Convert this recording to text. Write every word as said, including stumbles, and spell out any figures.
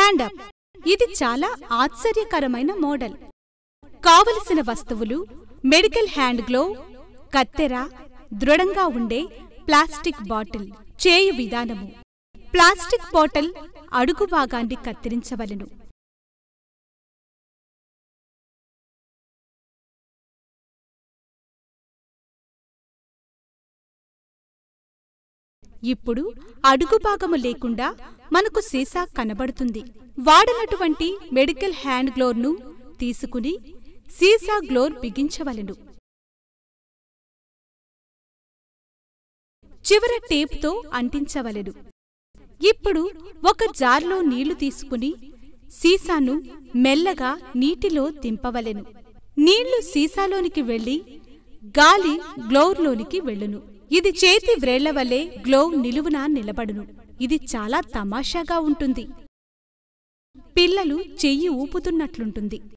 Hand up. ఇది చాలా ఆశ్చర్యకరమైన మోడల్. కావలసిన వస్తువులు: మెడికల్ హ్యాండ్ గ్లోవ్, కత్తెర, దృఢంగా ఉండే ప్లాస్టిక్ బాటిల్. చేయు విధానము: ప్లాస్టిక్ బాటిల్ అడుగు భాగాన్ని కత్తిరించవలెను. ఇప్పుడు అడుగుభాగము లేకుండా మనకు సీసా కనబడుతుంది. వాడనటువంటి మెడికల్ హ్యాండ్ గ్లోవ్ను తీసుకుని సీసా గ్లోవ్ బిగించవలెను. చివర టేపుతో అంటించవలెను. ఇప్పుడు ఒక జార్లో నీళ్లు తీసుకుని సీసాను మెల్లగా నీటిలో దింపవలెను. నీళ్లు సీసాలోనికి వెళ్లి గాలి గ్లోవ్లోనికి వెళ్ళును. ఇది చేతి వ్రేళ్ల వలె గ్లోవ్ నిలువునా నిలబడును. ఇది చాలా తమాషాగా ఉంటుంది. పిల్లలు చెయ్యి ఊపుతున్నట్లుంటుంది.